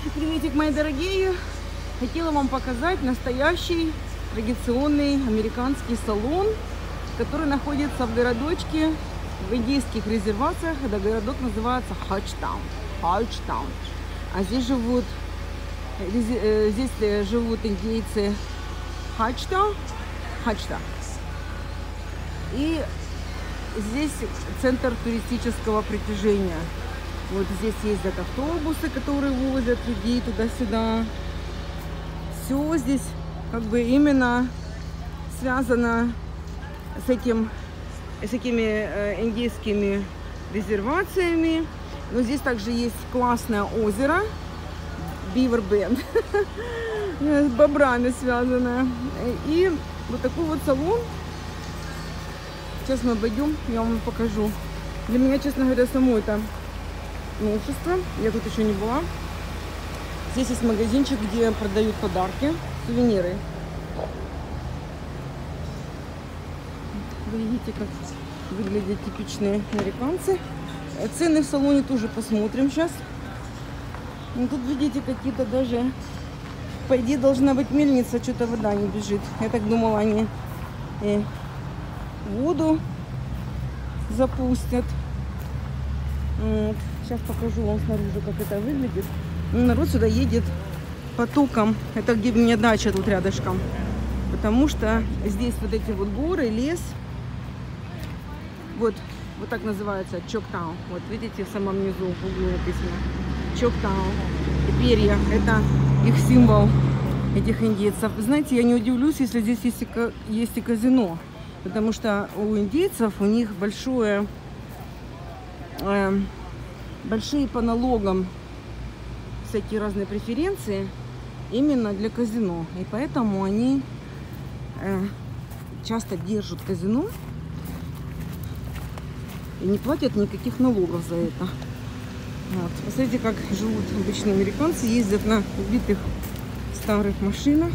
Приветик, мои дорогие! Хотела вам показать настоящий традиционный американский салон, который находится в городочке, в индейских резервациях. Этот городок называется Хачтаун. А здесь живут индейцы Хачта. И здесь центр туристического притяжения. Вот здесь ездят автобусы, которые возят людей туда-сюда. Все здесь как бы именно связано с этими индейскими резервациями. Но здесь также есть классное озеро Beaver Bend, с бобрами связанное. И вот такой вот салон. Сейчас мы обойдем, я вам покажу. Для меня, честно говоря, само это новшество. Я тут еще не была. Здесь есть магазинчик, где продают подарки, сувениры. Вы видите, как выглядят типичные американцы. Цены в салоне тоже посмотрим сейчас. Ну, тут, видите, какие-то даже... По идее, должна быть мельница, что-то вода не бежит. Я так думала, они воду запустят. Вот. Сейчас покажу вам снаружи, как это выглядит. Народ сюда едет потоком. Это где у меня дача тут рядышком. Потому что здесь вот эти вот горы, лес. Вот так называется Чоктаун. Вот видите, в самом низу в углу написано Чоктаун. И перья, это их символ, этих индейцев. Знаете, я не удивлюсь, если здесь есть и казино. Потому что у индейцев, у них большие по налогам всякие разные преференции именно для казино. И поэтому они часто держат казино и не платят никаких налогов за это. Вот. Посмотрите, как живут обычные американцы. Ездят на убитых старых машинах.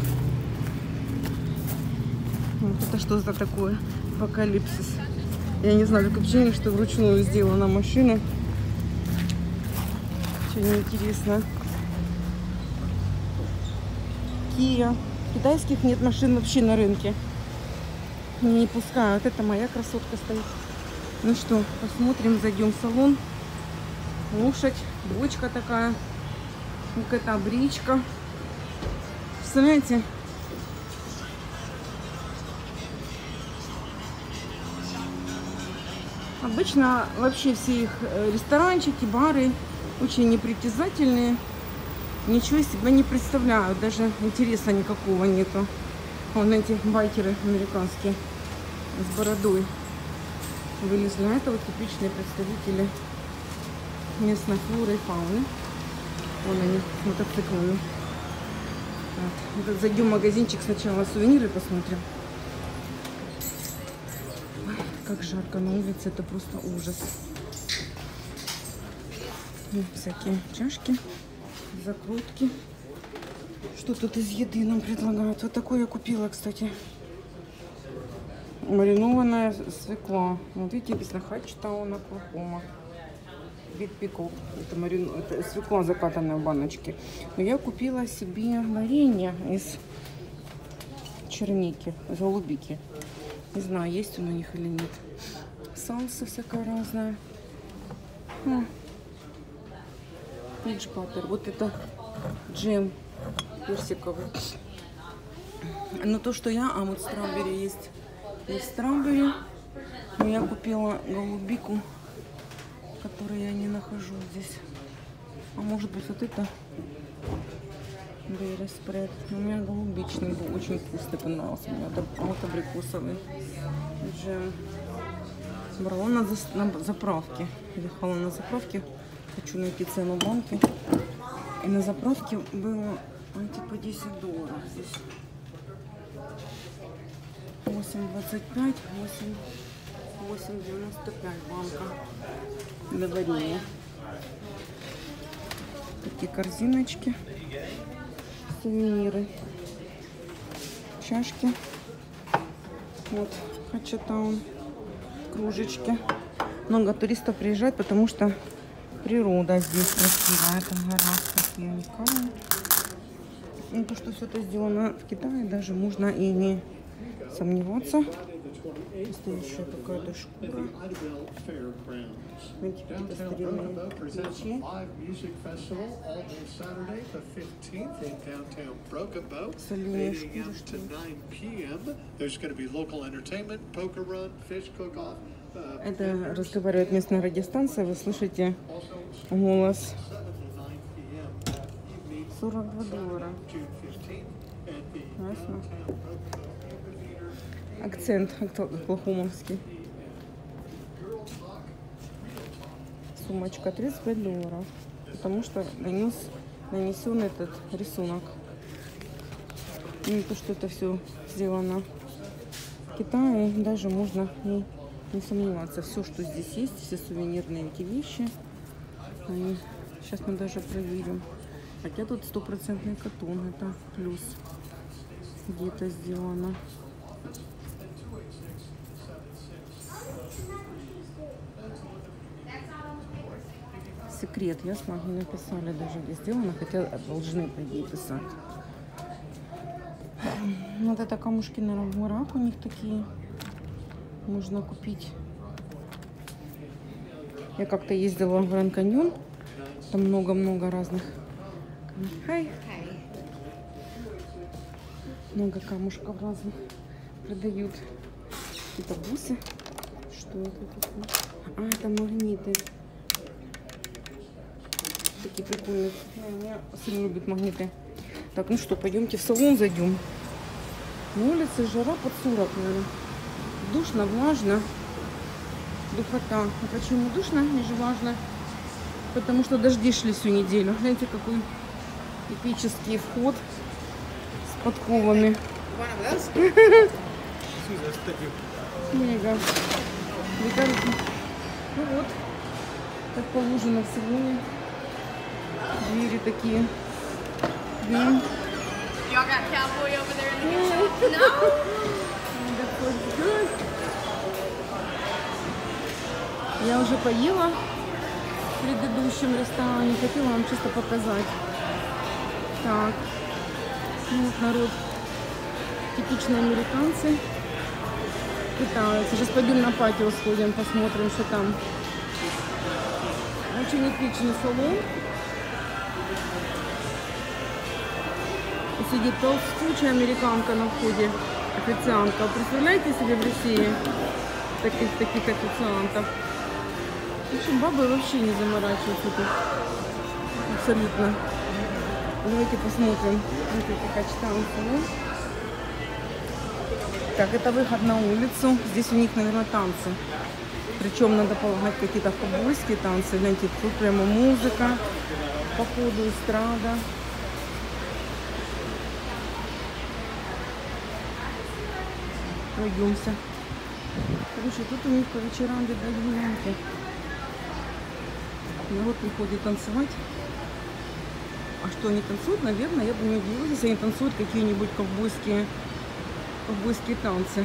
Вот это что за такое? Апокалипсис. Я не знаю, такое ощущение, что вручную сделана машина. Что неинтересно. Kia. Китайских нет машин вообще на рынке. Не пускают. Это моя красотка стоит. Ну что, посмотрим, зайдем в салон. Лошадь, бочка такая. Какая-то бричка. Представляете? Обычно вообще все их ресторанчики, бары очень непритязательные. Ничего из себя не представляют. Даже интереса никакого нету. Вон эти байкеры американские с бородой вылезли. А это вот типичные представители местной флоры и фауны. Вон они с мотоциклами. Вот. Зайдем в магазинчик сначала, сувениры посмотрим. Ой, как жарко на улице, это просто ужас. Всякие чашки, закрутки. Что тут из еды нам предлагают? Вот такое я купила, кстати. Маринованная свекла. Вот видите, написано Хачтаун, Оклахома. Биг пикл. Это свекла, закатанная в баночке. Но я купила себе варенье из черники, из голубики. Не знаю, есть он у них или нет. Салса всякая разная. Пидж баттер. Вот это джем персиковый. Но то, что я... А вот стrawberry есть. Есть стrawberry. Но я купила голубику, которую я не нахожу здесь. А может быть вот это берри спред. У меня голубичный был, очень вкусный понравился. У меня вот абрикосовый джем. Брала на заправке. Ехала на заправке. Хочу найти цену банки. И на заправке было типа $10 здесь. 8,25, 8,95 банка для варенья. Такие корзиночки, сувениры, чашки. Вот Хачатаун, кружечки. Много туристов приезжает, потому что природа здесь красивая. Это гора такие они камни. Ну, то, что все это сделано в Китае, даже можно и не сомневаться. Настоящая какая-то шкура. Видите, какие-то старинные мечи. Соляные шкуры, что это разговаривает местная радиостанция, вы слышите голос. $42. Ясно. Акцент оклахомовский. Сумочка $35. Потому что нанесен этот рисунок. И то, что это все сделано в Китае, даже можно не сомневаться. Все, что здесь есть, все сувенирные эти вещи, они... Сейчас мы даже проверим. Хотя тут 100% катон, это плюс где-то сделано. Секрет, ясно, не написали даже где сделано, хотя должны, по идее, писать. Вот это камушки на рамурах у них такие. Можно купить. Я как-то ездила в Гранд Каньон. Там много-много разных. Хай. Много камушков разных продают. Это бусы. Что это такое? А, это магниты. Такие прикольные. Меня сын любит магниты. Так, ну что, пойдемте в салон зайдем. На улице жара под 40, наверное. Душно, влажно. Духота. А почему душно и же влажно? Потому что дожди шли всю неделю. Гляньте, какой эпический вход с подковами. Мега. Ну вот, как положено в салоне. Двери такие. Я уже поела в предыдущем ресторане. Хотела вам чисто показать. Так. Ну, вот народ. Типичные американцы питаются. Сейчас пойдем на патио сходим, посмотрим, что там. Очень эпичный салон. И сидит толстучая американка на входе. Официантка. Вы представляете себе в России таких официантов? В общем, бабы вообще не заморачиваются тут. Абсолютно. Давайте посмотрим. Вот эти качтанцы. Так, это выход на улицу. Здесь у них, наверное, танцы. Причем, надо полагать, какие-то ковбойские танцы. Знаете, тут прямо музыка. Походу, эстрада. Пройдемся. Слушай, тут у них по вечерам бедают гулянки. Народ приходит танцевать. А что они танцуют? Наверное, я бы не удивилась, если они танцуют какие-нибудь ковбойские танцы.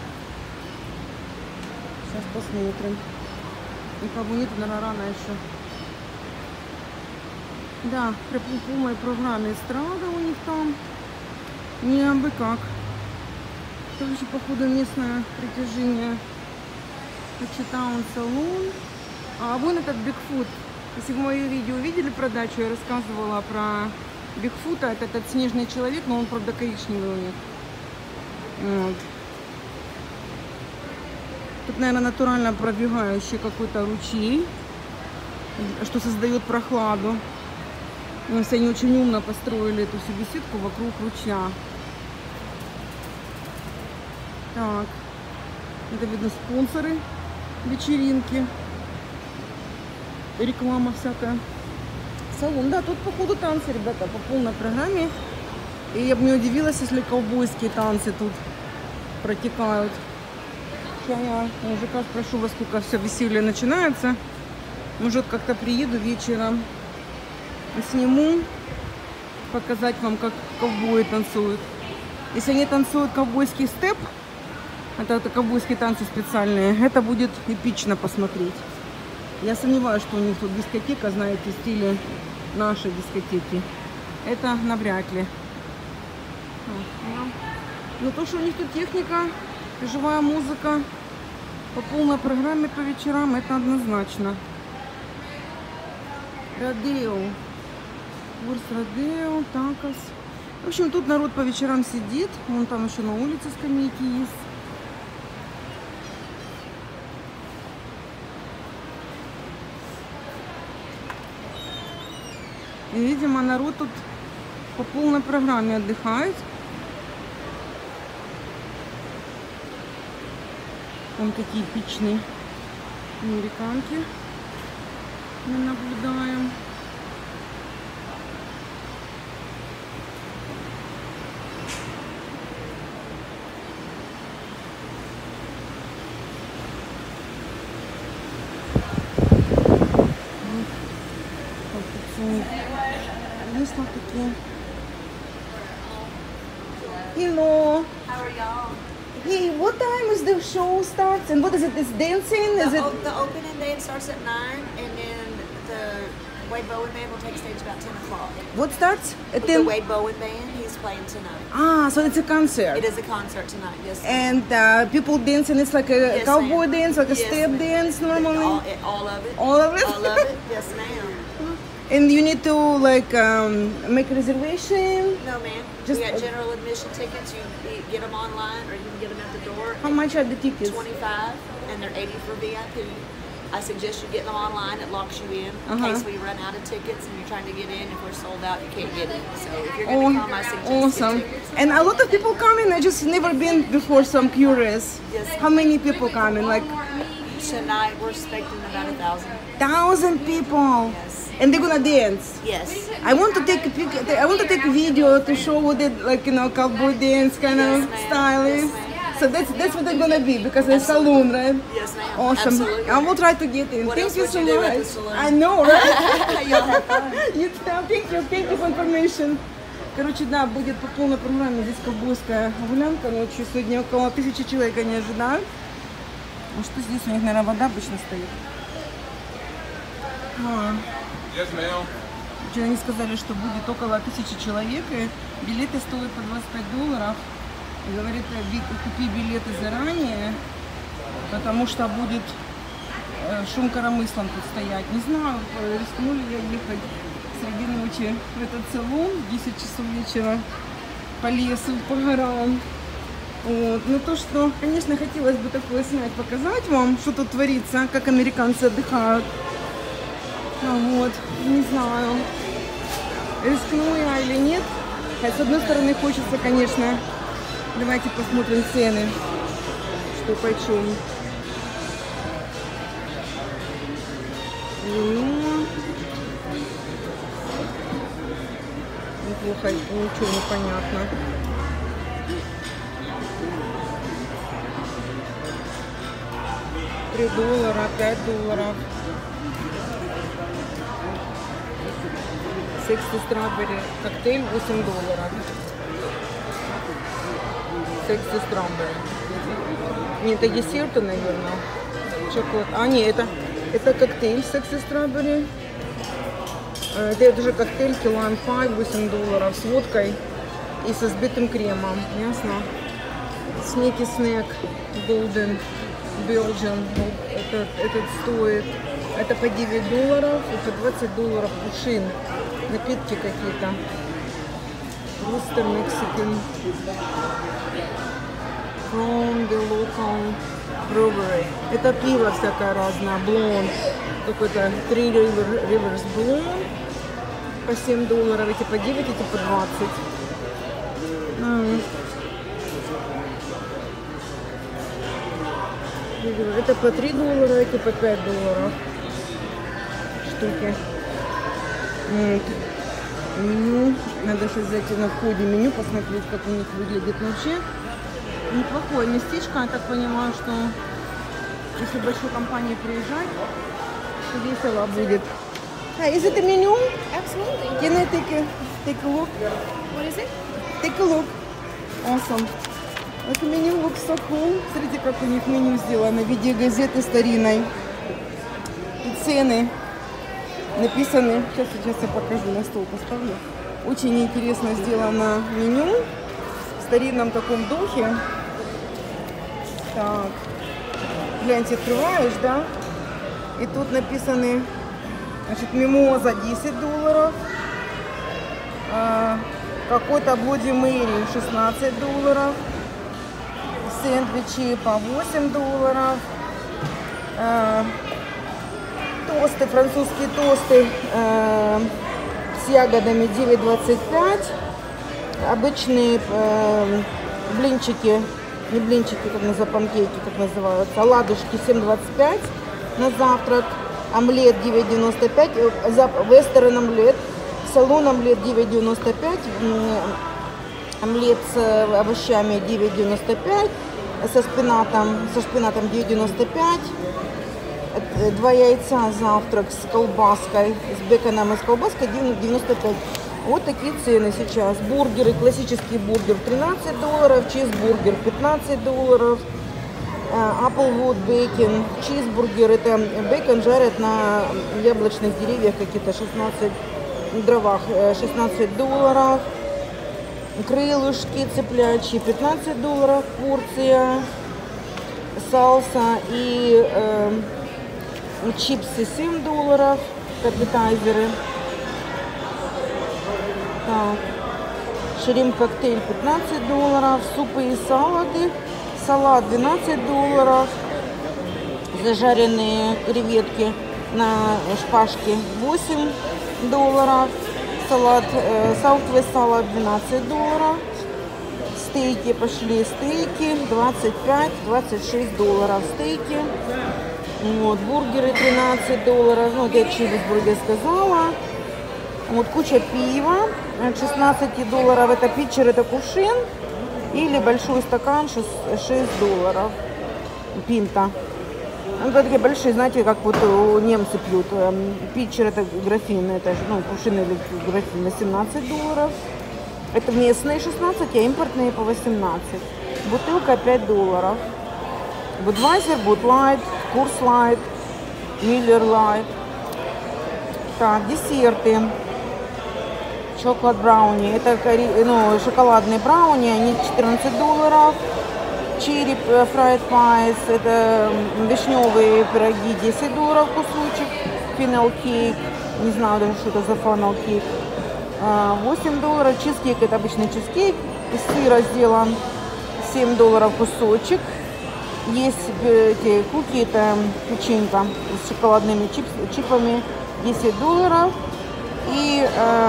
Сейчас посмотрим. Никого нет, наверное, рано еще. Да, при полной программе эстрада у них там. Не абы как. Короче, походу, местное притяжение. Таун салон. А вон этот Бигфут. Если вы мое видео видели продачу, я рассказывала про Бигфута. Это этот снежный человек, но он, правда, коричневый у них. Вот. Тут, наверное, натурально пробегающий какой-то ручей, что создает прохладу. Все они очень умно построили эту всю беседку вокруг ручья. Так, это видно спонсоры вечеринки, реклама всякая. Салон, да, тут походу танцы, ребята, по полной программе. И я бы не удивилась, если ковбойские танцы тут протекают. Сейчас я мужика спрошу, во сколько все веселье начинается. Может, как-то приеду вечером, сниму, показать вам, как ковбои танцуют. Если они танцуют ковбойский степ, это ковбойские танцы специальные, это будет эпично посмотреть. Я сомневаюсь, что у них тут дискотека, знаете, в стиле нашей дискотеки. Это навряд ли. Но то, что у них тут техника, живая музыка по полной программе по вечерам, это однозначно. Родео. Курс Родео, такос. В общем, тут народ по вечерам сидит. Вон там еще на улице скамейки есть. И, видимо, народ тут по полной программе отдыхает. Вон какие эпичные американки мы наблюдаем. Есть вот такие. Hello. How are y'all? Hey, what time is the show starts? And what is it? Is dancing? Is it? The opening dance starts at 9, and then the Wade Bowen Band will take stage about 10 o'clock. What starts? At The 10? Wade Bowen Band, he's playing tonight. Ah, so it's a concert. It is a concert tonight, yes. And people dancing, it's like a Yes, cowboy ma'am. dance, like a Yes, step ma'am. dance normally. All of it. All of it? All of it, yes, ma'am. And you need to like make a reservation. No, ma'am. Just- We got general admission tickets. You get them online, or you can get them at the door. How much are the tickets? 25, and they're 80 for VIP. I suggest you get them online. It locks you in Uh-huh. case we run out of tickets and you're trying to get in. If we're sold out, you can't get in. So if you're Oh, going to come, I suggest awesome. get tickets. And a lot of people coming. I just never been before, so I'm curious. Yes. How many people coming? Like Tonight we're expecting about 1,000. 1,000 people. Yes. And they're gonna dance. Yes. I want to take a pic. I want to take a video to show what it like, you know, cowboy dance kind Yes, of ma'am. style is. Yes, ma'am. So that's what they're gonna be because it's a saloon, right? Yes, ma'am. Awesome. Absolutely. I will try to get in. What Thank else you would so you do at the much. saloon? I know, right? Y'all have fun. You tell. Thank you for information. Короче, да, будет по полной программе здесь ковбойская гулянка ночью. Сегодня около 1000 человек они ожидают. А что здесь у них, наверное, вода обычно стоит? Yes, ma'am. Вчера они сказали, что будет около 1000 человек, и билеты стоят по $25. И говорит, купи билеты заранее, потому что будет шум коромыслом тут стоять. Не знаю, рискнули ли ехать среди ночи в этот салон в 10 часов вечера по лесу, по горам. Вот. Но то, что, конечно, хотелось бы такое снять, показать вам, что тут творится, как американцы отдыхают. Вот, не знаю, рискну я или нет. С одной стороны, хочется, конечно, давайте посмотрим цены, что почем. Вино. Неплохо, ничего не понятно. $3, $5. Sexy Strawberry коктейль $8. Sexy Strawberry. Нет, это десерты, наверное. Шоколад. А, нет, это коктейль Sexy Strawberry. Это уже коктейль Key Lime Pie $8 с водкой и со взбитым кремом. Ясно? Снеки снэк Golden Belgian. Этот стоит. Это по $9 и по $20 Пушин. Напитки какие-то. Rooster Mexican. From the local brewery. Это пиво всякое разное. Blonde. Какой-то Three Rivers Blonde. По $7. Эти по 9, эти по 20. Это по $3, эти по $5 штуки. Вот. Меню. Надо сейчас зайти на входе меню, посмотреть, как у них выглядит вообще. Неплохое местечко, я так понимаю, что если большой компании приезжать, то весело будет. Hi, is it a menu? Absolutely. Can I take a look? What is it? Take a look. Awesome. Это меню looks so cool. Смотрите, как у них меню сделано в виде газеты старинной. И цены написаны, сейчас я покажу, на стол поставлю. Очень интересно сделано меню в старинном таком духе. Так, гляньте, открываешь, да? И тут написаны, значит, мимоза $10, какой-то Bloody Mary $16, сэндвичи по $8, тосты, французские тосты с ягодами $9.25, обычные блинчики, не блинчики, как называются, панкейки, как называются, оладушки $7.25 на завтрак, омлет $9.95, вестерн омлет, салон омлет $9.95, омлет с овощами $9.95, со шпинатом $9.95, 2 яйца завтрак с колбаской, с беконом и с колбаской $9.95. Вот такие цены сейчас. Бургеры, классический бургер $13, чизбургер $15, Applewood бейкон, чизбургер, это бейкон жарят на яблочных деревьях какие-то 16 дровах, $16, крылышки цыплячьи $15 порция, салса и чипсы $7, аппетайзеры. Так, шримп-коктейль $15, супы и салаты, салат $12, зажаренные креветки на шпажке $8, салат Southwest салат $12, стейки пошли, стейки $25-26 стейки. Вот, бургеры $13, ну, я чизбургер сказала. Вот куча пива, $16, это питчер, это кувшин, или большой стакан $6, пинта. Ну, такие большие, знаете, как вот немцы пьют. Питчер это графин, это, ну, кувшин или графин $17. Это местные 16, а импортные по 18. Бутылка $5. Budweiser, Bud Light, Coors Light, Miller Light. Так, десерты. Chocolate брауни. Это, ну, шоколадные брауни, они $14. Черри fried pies. Это вишневые пироги $10 кусочек. Funnel cake. Не знаю даже, что это за funnel cake. $8. Чизкейк, это обычный чизкейк. Из сыра сделан $7 кусочек. Есть эти куки, это печенька с шоколадными чипами $10. И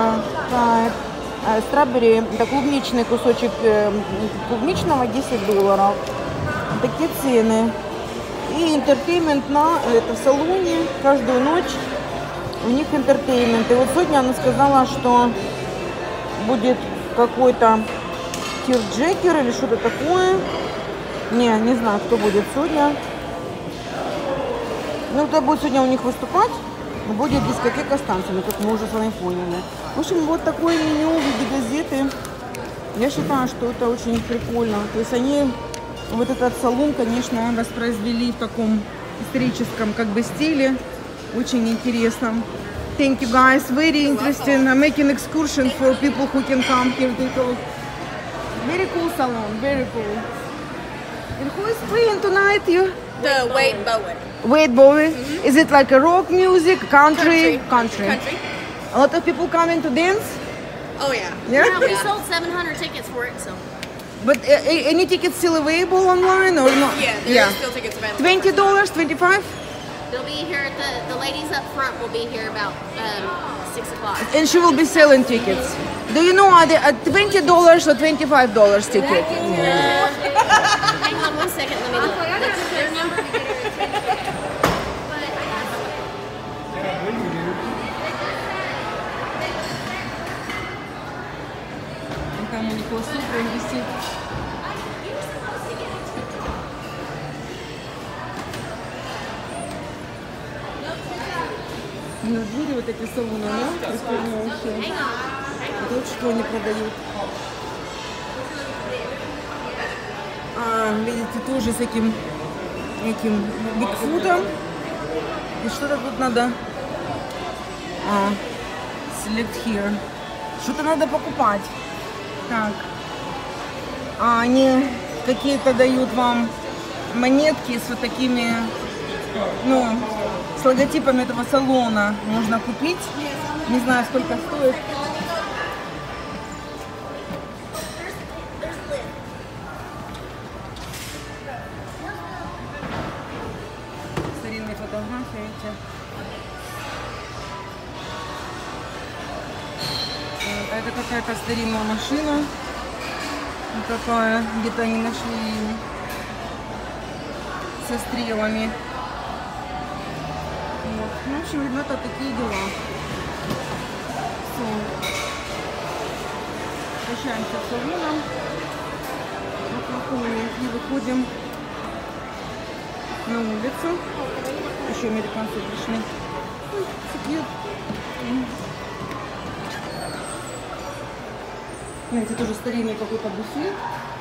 стrawberry, это клубничный кусочек клубничного $10. Такие цены. И интертеймент это в салоне каждую ночь. У них интертеймент. И вот сегодня она сказала, что будет какой-то тирджекер или что-то такое. Не знаю, кто будет сегодня. Ну, кто будет сегодня у них выступать, будет дискотека с танцами, как мы уже с вами поняли. В общем, вот такое меню в виде газеты. Я считаю, что это очень прикольно. То есть они вот этот салон, конечно, воспроизвели в таком историческом как бы стиле. Очень интересно. Thank you guys. Very interesting. I'm making excursion for people who can come here. Very cool salon. Very cool. And who is playing tonight? You? The Wade Bowen. Wade Bowen. Mm-hmm. Is it like a rock music, country? Country. A lot of people coming to dance. Oh yeah. Yeah. We sold 700 tickets for it, so. But any tickets still available online or not? Yeah, there is still tickets available. $20, $25. They'll be here at the ladies up front will be here about 6 o'clock. And she will be selling tickets. Do you know are they at $20 or $25 ticket? Hang on 1 second, let me look. Their number to get her attention. Там у них супер висит. На двери вот эти салоны, да? Прикольно вообще. Вот что они продают. Видите, тоже с этим Бигфутом. И что-то тут надо Select here. Что-то надо покупать. Так. А они какие-то дают вам монетки с вот такими, ну, с логотипами этого салона. Можно купить. Не знаю, сколько стоит. Старинные фотографии, видите. Это какая-то старинная машина. Вот такая, где-то они нашли ее со стрелами. Вот. Ну, в общем, ребята, такие дела. Все. Прощаемся с салоном. И выходим на улицу. Еще американцы пришли. Сидят. Знаете, тоже старинный какой-то буфет.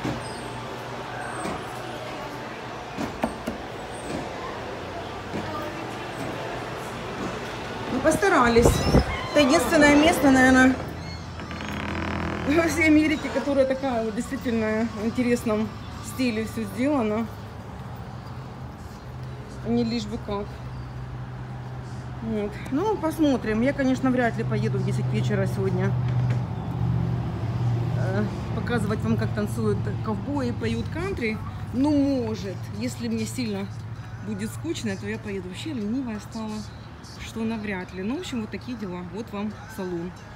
Ну, постарались. Это единственное место, наверное, во всей Америке, которая такая вот действительно в интересном стиле все сделано. Не лишь бы как. Вот. Ну, посмотрим. Я, конечно, вряд ли поеду в 10 вечера сегодня показывать вам, как танцуют ковбои, поют кантри. Ну, может, если мне сильно будет скучно, то я поеду. Вообще ленивая стала, что навряд ли. Ну, в общем, вот такие дела. Вот вам салон.